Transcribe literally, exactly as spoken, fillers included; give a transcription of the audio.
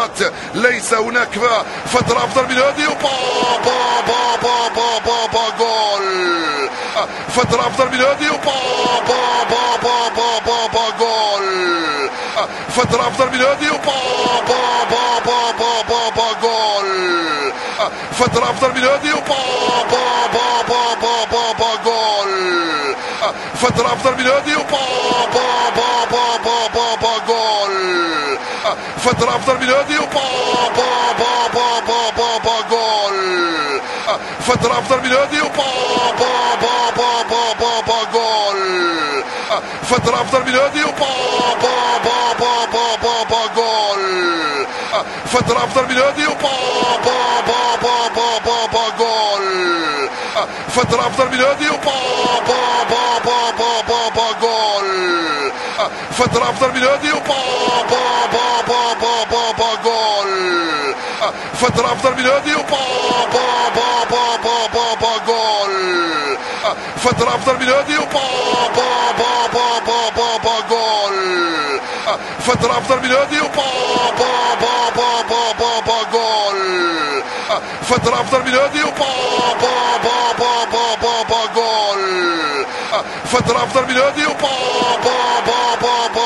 اللحظات ليس هناك فترة أفضل من هذه. با با با با با با با جول. فترة أفضل من هذه. با با با با با با با جول. فترة أفضل من هذه. با با با با با با با جول. فترة أفضل من هذه. با با با با با با با جول. فترة أفضل من هذه. با با با با با با با جول. فترة أفضل من هذه. با با با با با با با جول. فترة أفضل من هذه. با با با با با با با جول. فترة أفضل من هذه. با با با با با با با جول. فترة أفضل من هذه. با با با با با با با جول. فترة أفضل من هذه. با با با با با با با جول. فترة أفضل من هذه. با با با با با با با جول. فترة أفضل من هذه. با با با با با با با جول. فترة أفضل من هذه. با با با با با با با جول. فترة أفضل من هذه. با با با با با با با جول. فترة أفضل من هذه. با با با با با با با جول. فترة أفضل من هذه. با با با با